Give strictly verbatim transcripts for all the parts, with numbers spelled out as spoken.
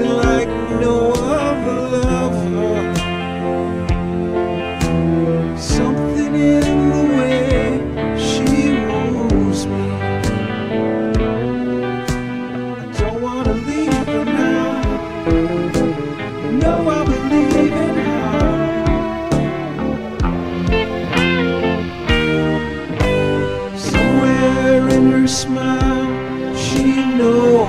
like no other lover. Something in the way she woos me. I don't wanna leave her now. No, I'll be leaving her. Somewhere in her smile she knows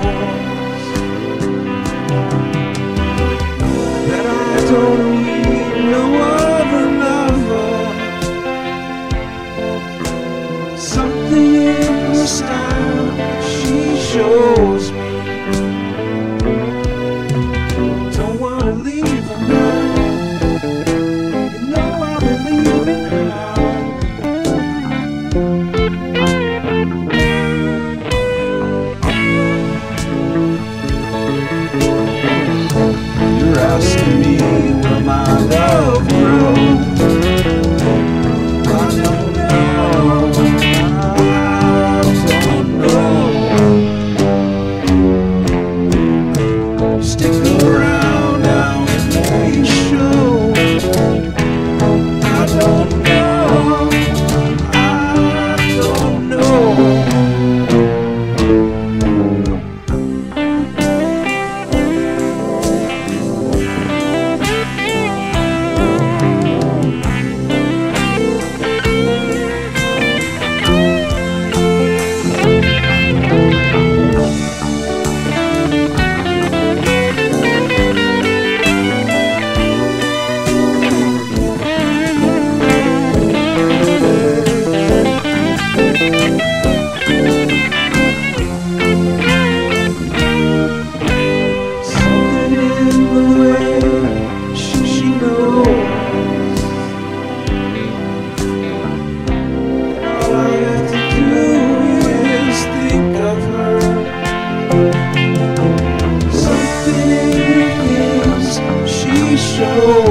that I don't need no other lover. Something in the style she shows me. Don't wanna leave her now. You know I'll be leaving her. You're asking me where my love grows. I don't know, I don't know. Stick around now and may show. I don't know, I don't know. Show